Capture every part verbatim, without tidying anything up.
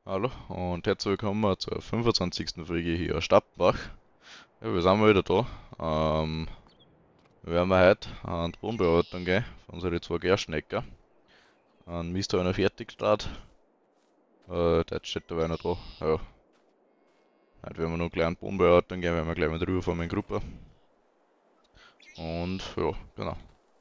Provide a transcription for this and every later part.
Hallo und herzlich willkommen zur fünfundzwanzigsten Folge hier aus Stappenbach. Ja, wir sind mal wieder da. Ähm, wir werden wir heute an die Bodenbearbeitung gehen von unseren zwei Gerstenäcker. An Mist habe ich noch fertig äh, der steht dabei noch da. Ja, heute werden wir noch gleich an die Bodenbearbeitung gehen, werden wir gleich mal drüber von meiner Gruppe. Und ja, genau.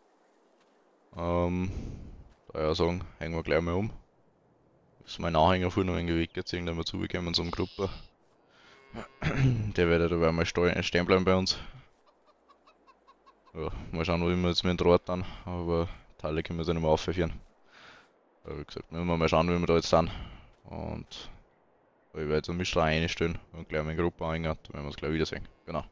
Ähm, da ja sagen, hängen wir gleich mal um. Ist mein Anhänger vorhin noch irgendwie weggezogen, den wir zugekommen zum Gruppe. Der wird ja dabei mal stehen bleiben bei uns. Ja, mal schauen, wo wir jetzt mit dem Draht dann, aber Teile können wir sie nicht mehr aufführen. Ja, wie gesagt, müssen wir mal schauen, wie wir da jetzt sind. Und ich werde jetzt einen Mischer einstellen und gleich meine Gruppe anhängen, dann werden wir uns gleich wiedersehen. Genau.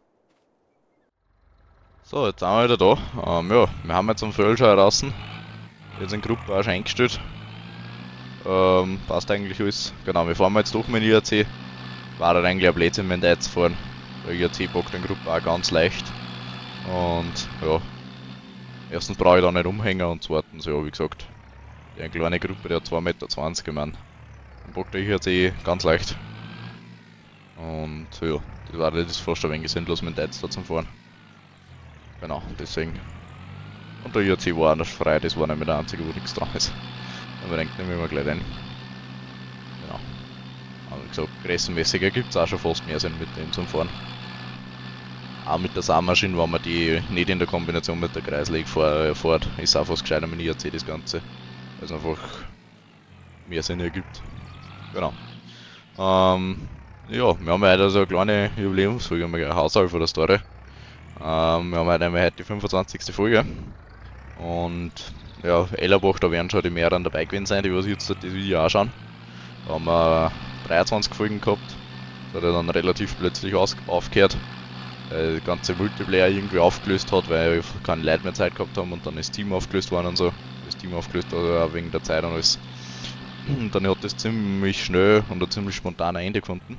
So, jetzt sind wir wieder da. Ähm, ja, wir haben jetzt am Völl schon draußen. Jetzt in die Gruppe auch schon eingestellt. Ähm, passt eigentlich alles. Genau, wir fahren jetzt doch mit dem I A C. War halt eigentlich ein Blödsinn, wenn der jetzt fahren. Der I A C packt den Gruppe auch ganz leicht. Und ja, erstens brauche ich da nicht umhängen und zweitens, ja, wie gesagt, die eine kleine Gruppe, die hat zwei Meter zwanzig, ich meine, dann packt ich jetzt eh ganz leicht. Und ja, das war das fast ein wenig sinnlos mit dem Deiz da zum Fahren. Genau, deswegen. Und der I A C war auch noch frei, das war nämlich der einzige, wo nichts dran ist. Aber denkt nehmen wir gleich rein. Genau. Aber wie gesagt, größenmäßiger gibt es auch schon fast mehr Sinn mit dem zum Fahren. Auch mit der Saugmaschine, wenn man die nicht in der Kombination mit der Kreisleg fährt, ist auch fast gescheiter mit dem I A C das Ganze. Weil es einfach mehr Sinn ergibt. Genau. Ähm, ja, wir haben heute also eine kleine Jubiläumsfolge, eine Haushalb von der Story. Ähm, wir haben heute einmal heute die fünfundzwanzigste Folge. Und ja, Ellerbach, da werden schon die mehreren dabei gewesen sein, die was jetzt das Video anschauen. Da haben wir dreiundzwanzig Folgen gehabt. Das hat ja dann relativ plötzlich aufgehört. Weil das ganze Multiplayer irgendwie aufgelöst hat, weil wir keine Leute mehr Zeit gehabt haben und dann ist Team aufgelöst worden und so. Das Team aufgelöst also auch wegen der Zeit und alles. Und dann hat das ziemlich schnell und ein ziemlich spontan Ende gefunden.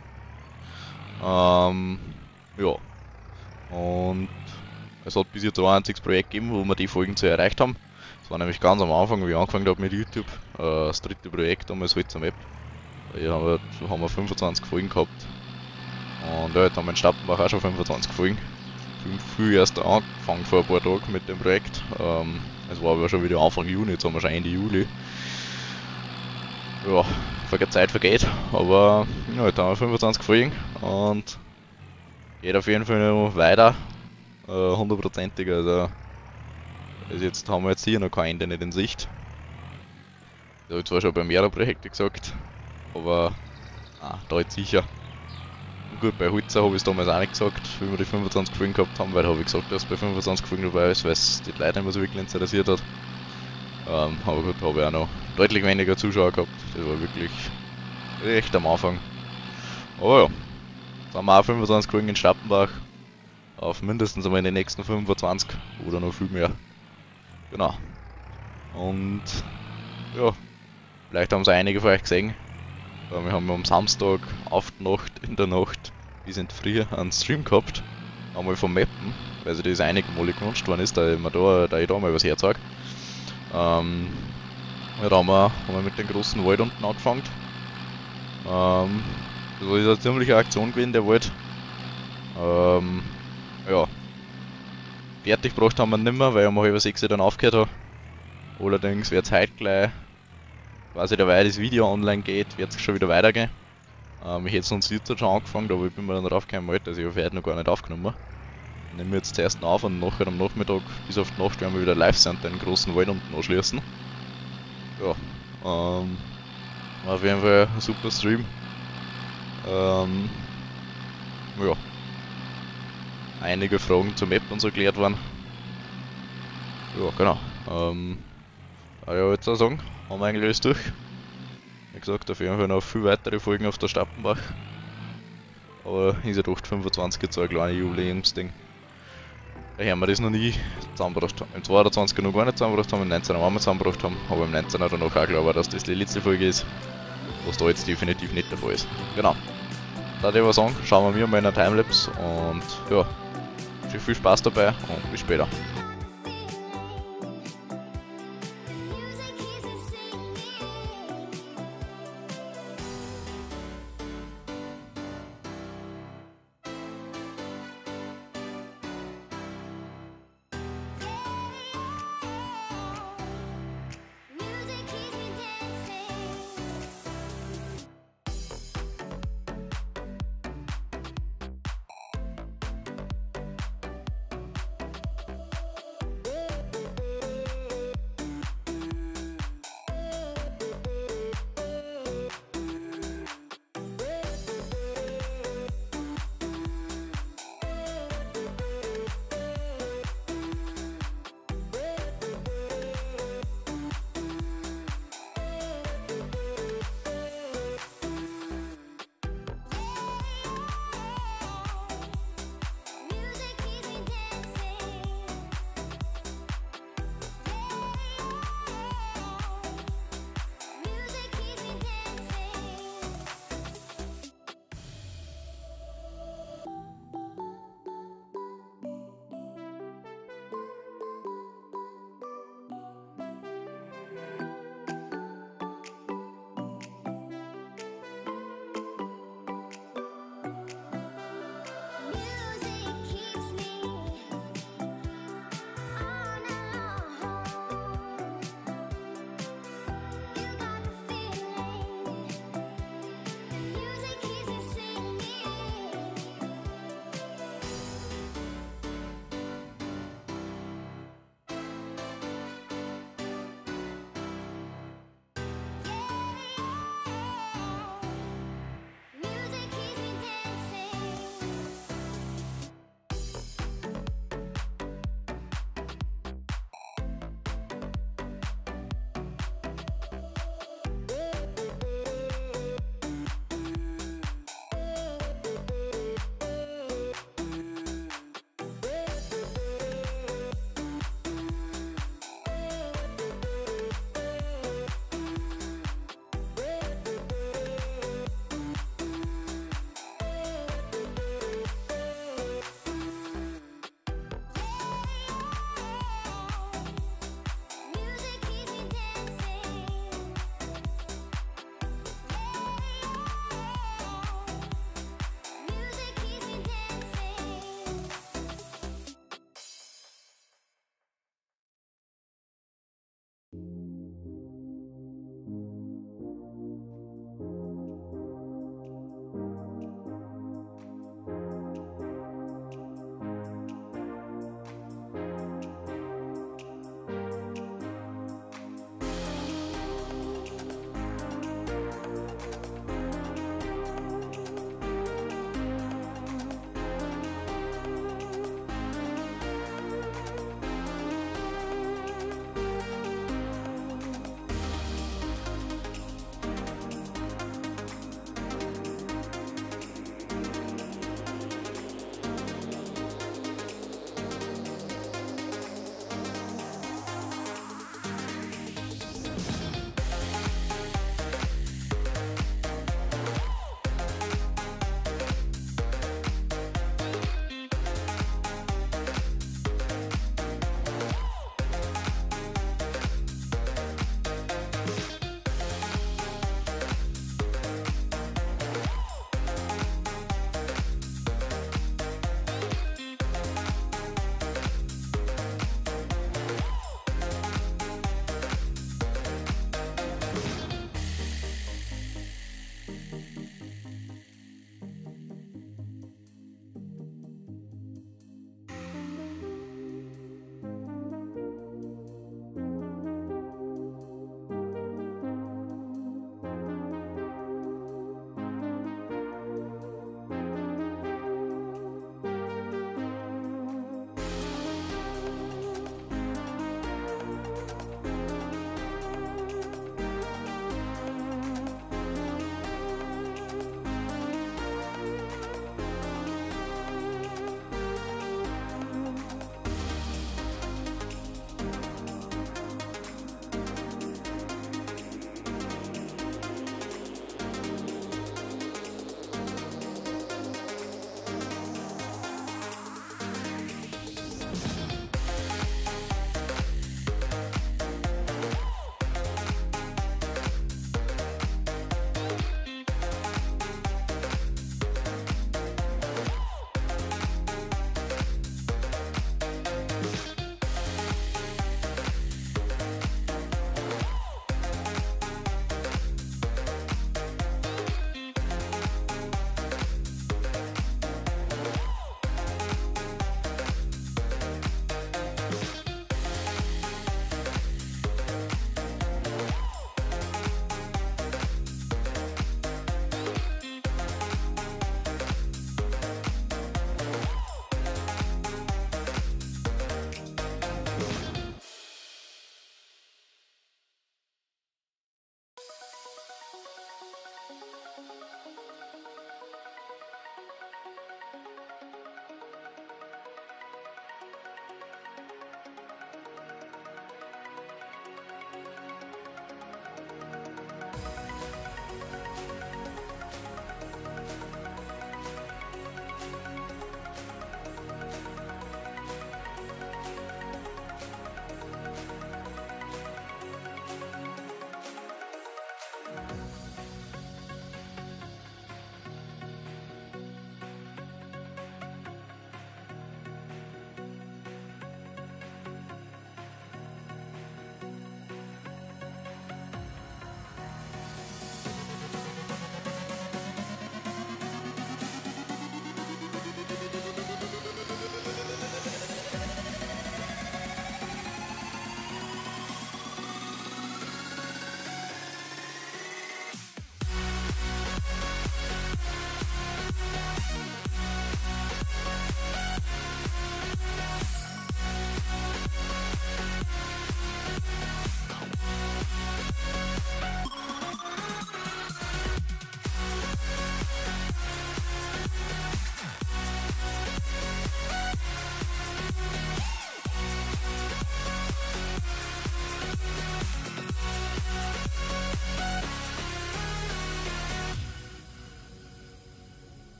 Ähm, ja. Und es hat bis jetzt ein einziges Projekt gegeben, wo wir die Folgen zu erreicht haben. Das war nämlich ganz am Anfang, wie ich angefangen habe mit YouTube. Äh, das dritte Projekt damals Holzer Map. Hier haben wir, haben wir fünfundzwanzig Folgen gehabt. Und ja, jetzt haben wir in Stappenbach auch schon fünfundzwanzig Folgen. Früh erst angefangen vor ein paar Tagen mit dem Projekt. Ähm, es war aber schon wieder Anfang Juni, jetzt haben wir schon Ende Juli. Ja, die Zeit vergeht, aber ja, jetzt haben wir fünfundzwanzig Folgen und geht auf jeden Fall noch weiter, äh, hundertprozentig, also, also jetzt haben wir jetzt hier noch kein Ende nicht in Sicht. Das habe ich zwar schon bei mehreren Projekten gesagt, aber ah, da jetzt sicher. Gut, bei Holzer habe ich es damals auch nicht gesagt, wie wir die fünfundzwanzig Folgen gehabt haben, weil da habe ich gesagt, dass bei fünfundzwanzig Folgen dabei ist, weil es die Leute nicht mehr so wirklich interessiert hat. Ähm, aber gut, habe ich auch noch deutlich weniger Zuschauer gehabt, das war wirklich echt am Anfang. Aber ja, jetzt haben wir auch fünfundzwanzig Folgen in Stappenbach, auf mindestens einmal in den nächsten fünfundzwanzig oder noch viel mehr. Genau. Und ja, vielleicht haben es einige von euch gesehen. Wir haben am Samstag auf die Nacht, in der Nacht, bis in die Früh einen Stream gehabt. Einmal vom Mappen, weil sich das einige Male gewünscht worden ist, da ich, mir da, da ich da mal was herzeige. Ähm, ja, da haben wir, haben wir mit dem großen Wald unten angefangen. Ähm, das ist eine ziemliche Aktion gewesen, der Wald. Ähm, ja. Fertig gebracht haben wir nicht mehr, weil ich um halb sechs dann aufgehört habe. Allerdings wird es heute gleich, quasi dabei das Video online geht, wird es schon wieder weitergehen. Ähm, ich hätte sonst jetzt schon angefangen, aber ich bin mir dann drauf gekommen, dass ich auf heute noch gar nicht aufgenommen. Ich nehme jetzt zuerst auf und nachher am Nachmittag bis auf die Nacht werden wir wieder live sein und den großen Wald unten anschließen. Ja, ähm, war auf jeden Fall ein super Stream. Ähm, ja, einige Fragen zur Map und so geklärt worden. Ja, genau. Ähm, kann ich jetzt auch sagen, haben wir eigentlich alles durch. Wie gesagt, auf jeden Fall noch viele weitere Folgen auf der Stappenbach. Aber ist ja doch fünfundzwanzig jetzt so ein kleines Jubiläumsding. Da haben wir das noch nie zusammengebracht haben. Im zweiundzwanzig noch gar nicht zusammengebracht haben, im neunzehn auch mal zusammengebracht haben, aber im neunzehn danach auch klar, dass das die letzte Folge ist. Was da jetzt definitiv nicht der Fall ist. Genau. Da würde ich aber sagen, schauen wir mal in der Timelapse und ja, viel Spaß dabei und bis später.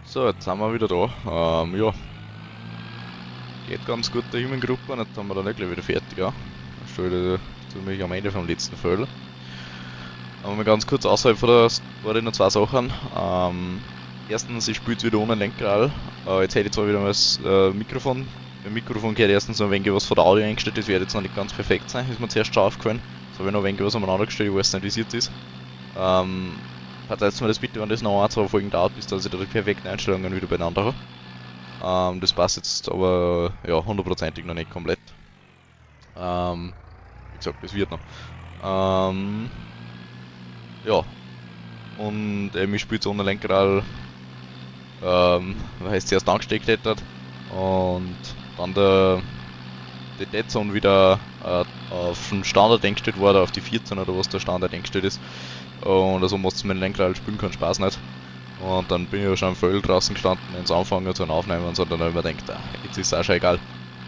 So, jetzt sind wir wieder da. Ähm, ja. Geht ganz gut der Human-Gruppe, jetzt haben wir dann gleich wieder fertig, ja. Ich stehe ziemlich am Ende vom letzten Feld. Aber mal ganz kurz außerhalb von der Story noch zwei Sachen. Ähm, erstens, ich spiele jetzt wieder ohne Lenkrad. Äh, jetzt hätte ich zwar wieder mal das äh, Mikrofon. Beim Mikrofon gehört erstens noch ein wenig was von der Audio eingestellt, das wird jetzt noch nicht ganz perfekt sein, ist mir zuerst schon aufgefallen. Jetzt habe ich noch ein wenig was umeinander gestellt, ich weiß nicht, wie es jetzt ist. Ähm, verzeiht mir das bitte, wenn das noch ein, zwei Folgen dauert, bis dass ich da die perfekten Einstellungen wieder beieinander habe. Ähm, das passt jetzt aber ja hundertprozentig noch nicht komplett. Ähm, wie gesagt, das wird noch. Ähm, ja. Und eben ich spiele jetzt ohne Lenkrad, ähm, weil ich es zuerst angesteckt hätte. Und dann der, die Dead Zone wieder äh, auf den Standard eingestellt wurde, auf die vierzehn oder was der Standard eingestellt ist. Und also musst du mit dem Lenkrad spielen, keinen Spaß nicht. Und dann bin ich ja schon am Feld draußen gestanden, ins Anfangen zu Aufnehmen und so, und dann habe ich mir gedacht, ah, jetzt ist es auch schon egal.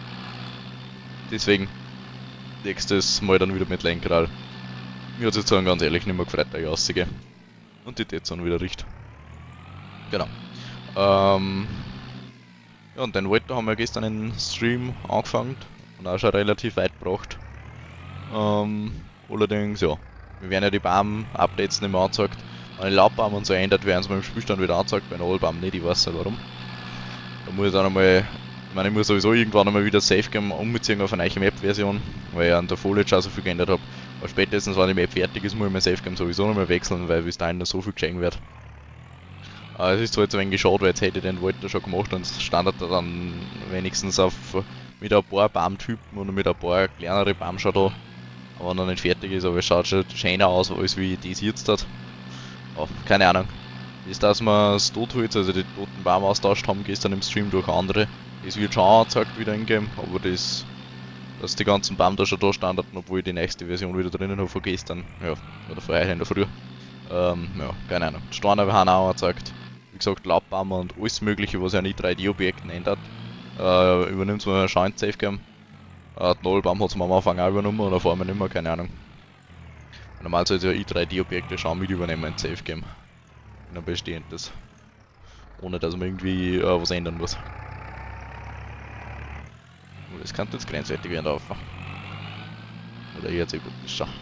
Deswegen, nächstes Mal dann wieder mit Lenkrad. Mir hat es jetzt sagen, ganz ehrlich nicht mehr gefreut, dass ich rausgehe. Und die Dead Zone wieder riecht. Genau. Ähm, ja, und den Walter haben wir gestern in Stream angefangen und auch schon relativ weit gebracht. Ähm, allerdings, ja, wir werden ja die Baum-Updates nicht mehr angezeigt. Wenn die Laubbaum und so ändert, werden sie beim Spielstand wieder angezeigt, bei den Allbaum nicht, ich weiß nicht warum. Da muss ich dann einmal, ich meine, ich muss sowieso irgendwann einmal wieder Safe Game umziehen auf eine neue Map-Version, weil ich an der Foliage auch so viel geändert habe. Aber spätestens, wenn die Map fertig ist, muss ich mein Safe Game sowieso nochmal wechseln, weil bis dahin noch so viel geschehen wird. Aber es ist zwar jetzt ein wenig schade, weil jetzt hätte ich den Walter schon gemacht und stand er dann wenigstens auf mit ein paar Baumtypen und mit ein paar kleinere Baum schon da. Aber noch nicht fertig ist, aber es schaut schon schöner aus, als wie das jetzt hat. Ja, keine Ahnung. Ist, dass wir das Totholz, also die toten Baum austauscht haben gestern im Stream durch andere. Das wird schon angezeigt wieder in-game, aber das, dass die ganzen Baum da schon da standen, obwohl ich die nächste Version wieder drinnen habe von gestern, ja, oder von heute in der Früh. Ähm, ja, keine Ahnung. Die Steine haben auch angezeigt. Wie gesagt, Laubbaum und alles mögliche, was ja nicht drei D-Objekten ändert. Äh, übernimmt man schon ein Safe Game. Äh, den Nullbaum hat es am Anfang auch übernommen oder vor allem nicht mehr, keine Ahnung. Normal sollte ja I drei D-Objekte schon mit übernehmen in Safe Game. In ein bestehendes. Ohne dass man irgendwie äh, was ändern muss. Das könnte jetzt grenzwertig werden laufen. Oder jetzt gut ist schon.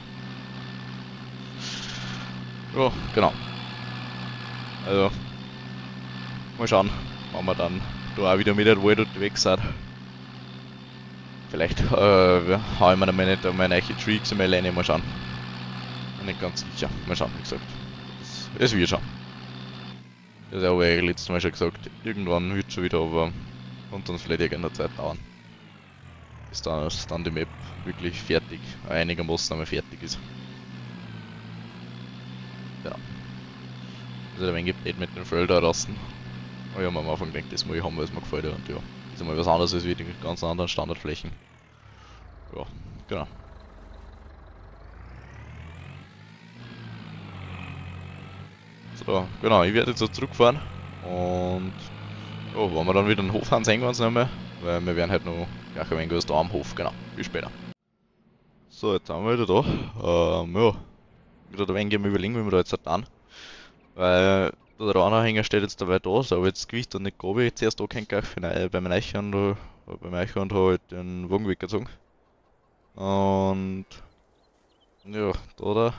Ja, genau. Also, mal schauen, wenn wir dann da auch wieder mit der Wald unterwegs sind. Vielleicht äh, hau ich mir dann mal nicht meine neue Tree X M L rein, mal schauen. Nicht ganz sicher, mal schauen, wie gesagt. Es, es wird schon. Das habe ich letztes Mal schon gesagt, irgendwann wird es schon wieder, aber und dann vielleicht irgendeine Zeit dauern. Bis dann, bis dann die Map wirklich fertig, einigermaßen einmal fertig ist. Ja. Also ein wenig Update mit den Feldern rasten. Aber ich habe mir am Anfang gedacht, das mal ich haben, weil es mir gefällt und ja. Ist einmal was anderes als wie die ganz anderen Standardflächen. Ja, genau. So, genau, ich werde jetzt so zurückfahren und ja, wenn wir dann wieder den Hof haben, sehen wir uns nicht mehr, weil wir werden halt noch gleich ein wenig was da am Hof, genau, bis später. So, jetzt sind wir wieder da, ähm, ja, wieder ein wenig am überlegen, wie wir da jetzt halt tun, weil der Anhänger steht jetzt dabei da, so, aber jetzt das Gewicht dann nicht grob, ich zuerst angehängt gleich beim Eichhorn, da, beim Eichhorn halt den Wagen weggezogen und ja, da da.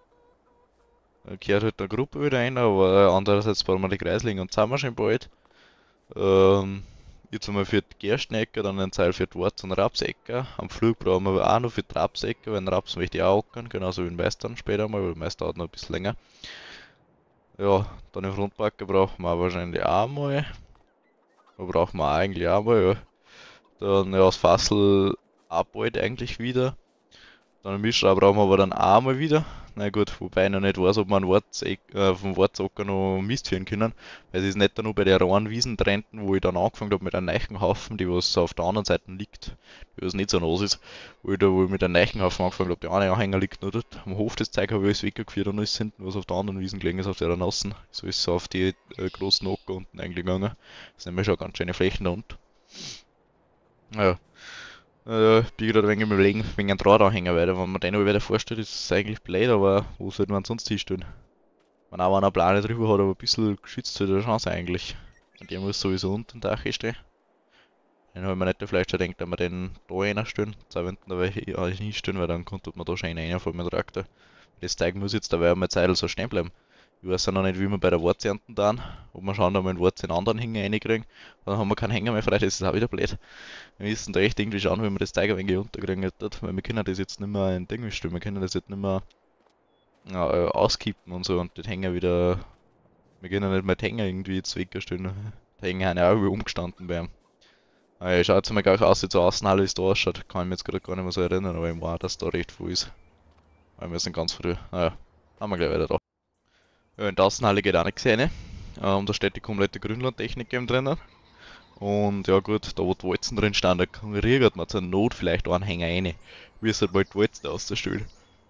Kehrt halt eine Gruppe wieder ein, aber andererseits brauchen wir die Kreislinge und sind wir schon bald. Ähm, jetzt einmal für die Gerstenecker, dann ein Teil für die Wurz- und Rapsecker. Am Flug brauchen wir aber auch noch für die Rapsecker, weil den Raps möchte ich auch ackern, genauso wie den Mais dann später mal, weil der Mais dauert noch ein bisschen länger. Ja, dann im Frontbacker brauchen wir wahrscheinlich auch mal. Da brauchen wir eigentlich auch mal, ja. Dann ja, das Fassel auch bald eigentlich wieder. Dann einen Mischrauber brauchen wir aber dann auch mal wieder. Na gut, wobei ich noch nicht weiß, ob wir einen Warzeck, äh, vom Warzacker noch Mist führen können. Weil es ist nicht nur bei der rauen Wiesen trennten, wo ich dann angefangen habe mit einem Neichenhaufen, die was auf der anderen Seite liegt, die was nicht so nass ist. Wo ich da wo ich mit einem Neichenhaufen angefangen habe, der eine Anhänger liegt nur dort. Am Hof das Zeug habe ich alles weggeführt und alles hinten, was auf der anderen Wiesen gelegen ist, auf der nassen. So ist es auf die äh, großen Acker unten eigentlich gegangen. Das sind nämlich schon ganz schöne Flächen da unten. Ja. Äh, bin ich gerade ein wenig überlegen, wegen einem Drahtanhänger, weil wenn man den aber wieder vorstellt, ist es eigentlich blöd, aber wo sollte man sonst hinstellen? Man auch wenn er Plane drüber hat, aber ein bisschen geschützt sollte er schon sein eigentlich. Und der muss sowieso unter dem Dach stehen. Den habe ich mir nicht vielleicht schon gedacht, dass wir den da reinstellen, zweitens da hinstellen, weil dann konnte man da schon reinfahren mit dem Traktor. Das Teig muss jetzt dabei einmal Zeit so stehen bleiben. Ich weiß ja noch nicht, wie wir bei der Wurzel ernten dann, ob wir schauen, ob wir den Wurzel einen anderen Hänger reinkriegen. Dann haben wir keinen Hänger mehr, vielleicht ist es auch wieder blöd. Wir müssen da echt irgendwie schauen, wie wir das Teig ein wenig unterkriegen, weil wir können das jetzt nicht mehr in Ding stellen, wir können das jetzt nicht mehr ja, äh, auskippen und so und den Hänger wieder, wir können nicht mehr den Hänger irgendwie jetzt wegstellen. Die Hänger haben ja auch irgendwie umgestanden bei ihm. Ja, schaut jetzt mal gleich aus, wie zur Außenhalle es da ausschaut, kann ich mich jetzt gerade gar nicht mehr so erinnern, aber ich meine, dass da recht viel ist. Weil wir sind ganz früh, naja, haben wir gleich weiter da. Ja, in der Außenhalle geht auch nichts rein. Ähm, da steht die komplette Grünlandtechnik eben drinnen. Und ja gut, da wo die Walzen drin stehen, da konkurriert man zur Not vielleicht auch einen Hänger rein. Wie es halt mal die Walzen auszustellen.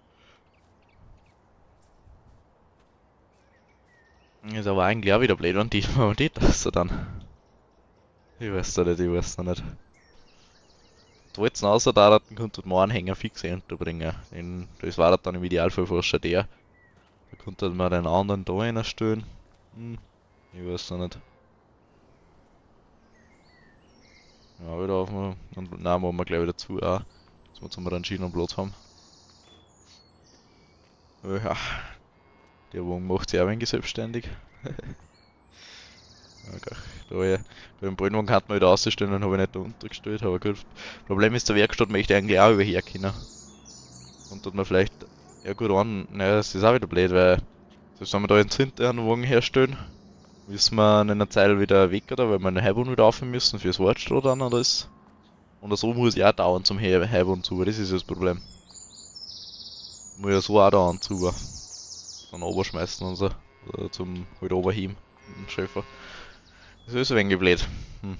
Ist aber eigentlich auch wieder blöd, wenn die mal die das dann. Ich weiß es nicht, ich weiß es noch nicht. Die Walzen außer da, dann könnte man einen Hänger fix unterbringen. In, das war dann im Idealfall fast schon der. Da könnte man den anderen da reinstellen. Hm, ich weiß noch nicht. Ja, wieder auf und nein, machen wir gleich wieder zu auch, dass wir zum Rangieren und Platz haben. Ja, der Wagen macht sich auch ein wenig selbstständig. Okay, da ja, beim Brennwagen kann man wieder ausstellen, dann habe ich nicht da untergestellt, aber gut. Problem ist, der Werkstatt möchte eigentlich auch überher können. Und tut man vielleicht, ja gut an, naja, das ist auch wieder blöd, weil, selbst wenn wir da jetzt hinter einen Wagen herstellen, müssen wir in einer Zeit wieder weg, oder? Weil wir eine Heibung wieder aufhören müssen fürs Wartstroh dann oder das. Und so muss ich auch dauern zum Heibung zu, das ist das Problem. Muss ja so auch dauern zu. Dann oberschmeißen und so. Oder zum halt oberheben, den Schäfer. Das ist ein wenig blöd. Hm.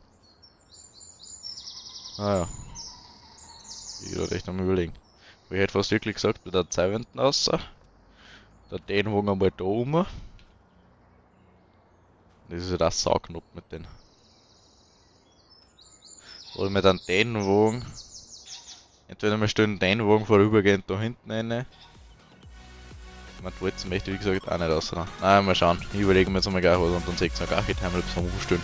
Ah ja. Ich bin gerade echt am überlegen. Ich hätte fast wirklich gesagt, bei der Zeiventen aus. Da den Wagen einmal da oben. Das ist ja das Saugknopf mit denen. Oder mit einem den Wagen. Entweder wir stellen den Wagen vorübergehend da hinten rein. Man wollte möchte wie gesagt auch nicht raus. Nein, mal schauen. Ich überlege mir jetzt einmal gleich was und dann seht ihr noch gar nicht einmal bis zum Umstellen.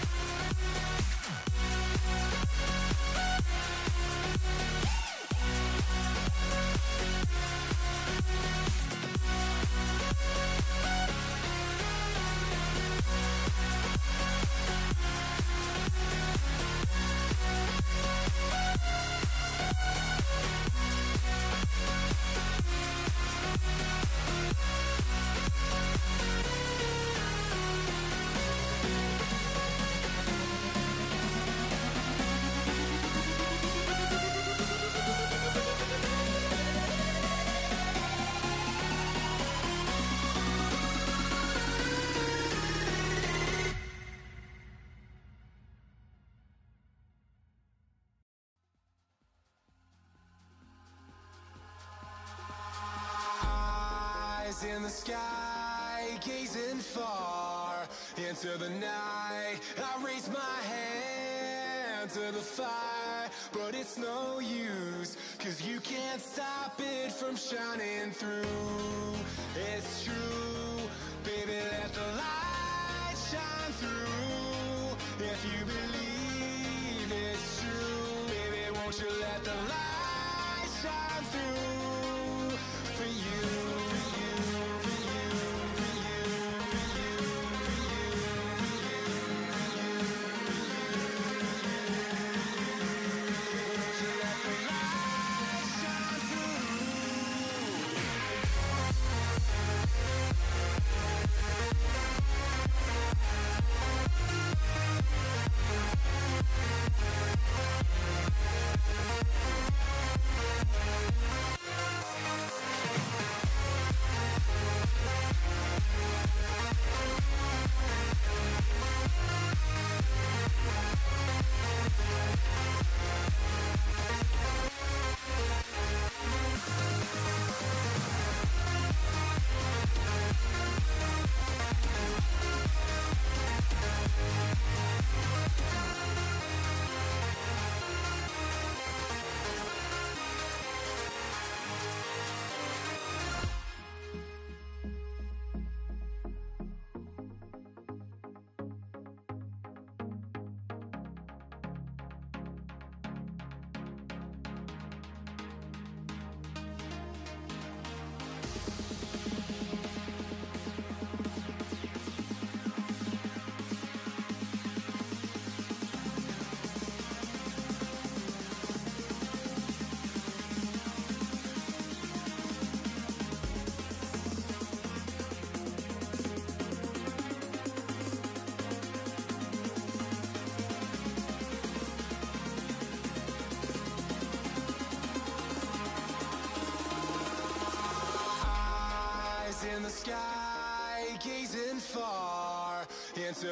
In the sky, gazing far into the night, I raise my hand to the fire, but it's no use, cause you can't stop it from shining through. It's true, baby, let the light shine through. If you believe it's true, baby, won't you let the light shine through for you.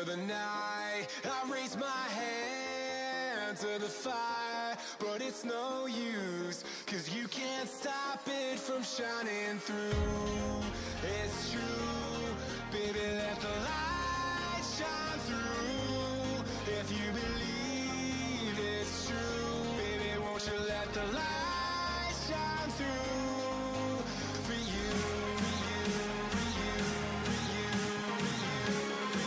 the night. I raise my hand to the fire, but it's no use, cause you can't stop it from shining through. It's true, baby, let the light shine through. If you believe it's true, baby, won't you let the light shine through for you, for you, for you, for you, for you, for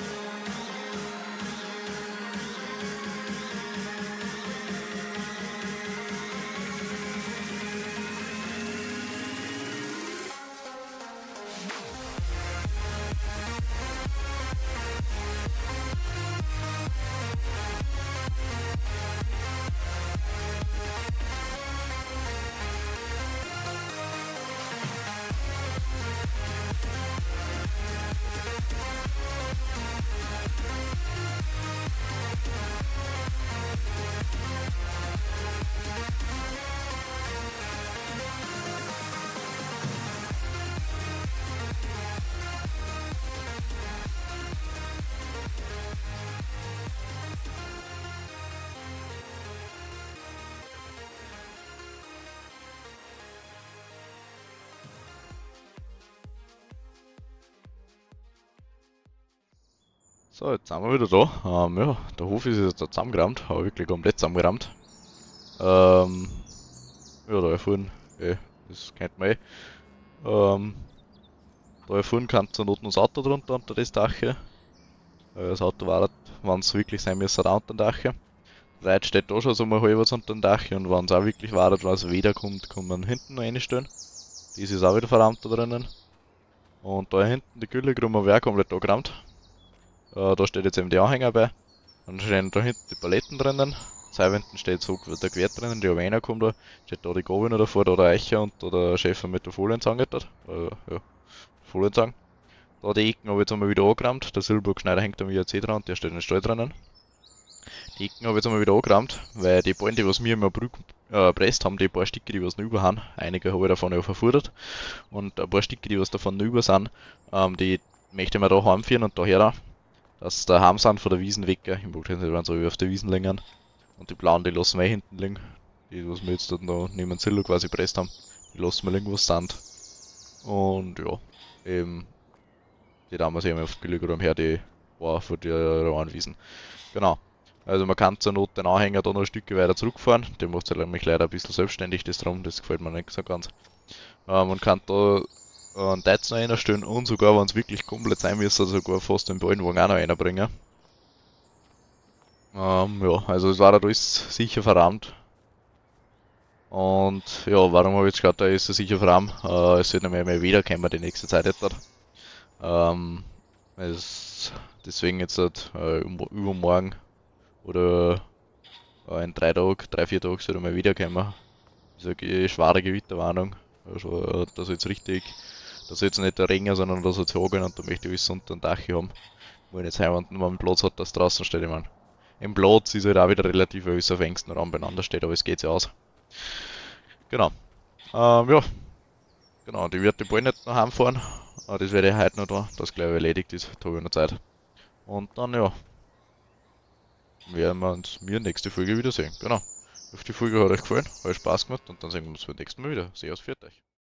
So, jetzt sind wir wieder da. Ähm, ja, der Hof ist jetzt da zusammengerammt, aber wirklich komplett zusammengerammt. Ähm, ja, da vorne, eh, das kennt man eh. Ähm, da vorne kann zur Not noch das Auto drunter unter das Dach. Äh, das Auto war, wenn es wirklich sein müsste, da unter dem Dach. Das Rad steht da schon so mal halb was unter dem Dach und wenn es auch wirklich war, wenn es wieder kommt, kann man hinten noch reinstellen. Das ist auch wieder verrammt da drinnen. Und da hinten die Gülle krumm wäre komplett angerammt. Uh, da steht jetzt eben die Anhänger bei. Dann stehen da hinten die Paletten drinnen. Seitwenden steht so der Quert drinnen, die Avena kommt da. Steht da die Gabel davor, da der Eicher und da der Schäfer mit der Folienzange dort. Uh, ja, Folienzange. Da die Ecken habe ich jetzt einmal wieder angerammt. Der Silberschneider hängt am I A C dran und der steht in den Stall drinnen. Die Ecken habe ich jetzt einmal wieder angerammt, weil die Ballen, die was wir immer äh, presst haben, die paar Stücke, die was noch über haben, einige habe ich davon ja verfudert. Und ein paar Stücke, die was davon noch über sind, ähm, die möchte ich mir da heimführen und da her. Dass der daheim sind von der Wiesen weg, im Boden waren so wie auf der Wiesen längern. Und die blauen, die lassen wir hinten liegen. Die, was wir jetzt dort noch neben dem Zillo quasi presst haben, die lassen wir liegen, wo es sind. Und ja, eben, die damals eben auf Billigraum her, die war von der Rauenwiesen. Genau. Also man kann zur Not den Anhänger da noch ein Stück weiter zurückfahren. Der macht halt nämlich leider ein bisschen selbstständig, das drum, das gefällt mir nicht so ganz. Äh, man kann da einen Deutschen reinstellen und sogar, wenn es wirklich komplett sein müsste, sogar fast den Ballenwagen auch noch reinbringen. Ähm, ja, also es war da alles sicher verrammt. Und ja, warum habe ich jetzt gesagt, da ist er sicher verrammt? Äh, es wird nämlich mehr wiederkommen die nächste Zeit etwa. Ähm, es, deswegen jetzt halt, äh, übermorgen oder äh, in drei Tagen, drei, vier Tagen soll er mal wiederkommen. Das ist eine schwere Gewitterwarnung. Also, äh, das jetzt richtig. Das soll jetzt nicht der Regen, sondern das soll es hageln und da möchte ich alles unter dem Dach haben. Wo ich nicht heim, wenn man einen Platz hat, das draußen steht, ich meine. Im Platz ist halt auch wieder relativ, weil es auf engstem Raum beieinander steht, aber es geht ja aus. Genau. Ähm, ja. Genau, die wird die Ball nicht noch heimfahren. Aber das werde ich heute noch da, das gleich erledigt ist, da habe ich noch Zeit. Und dann, ja, werden wir uns mir nächste Folge wiedersehen. Genau. Ich hoffe, die Folge hat euch gefallen, hat euch Spaß gemacht und dann sehen wir uns beim nächsten Mal wieder. Servus, für euch.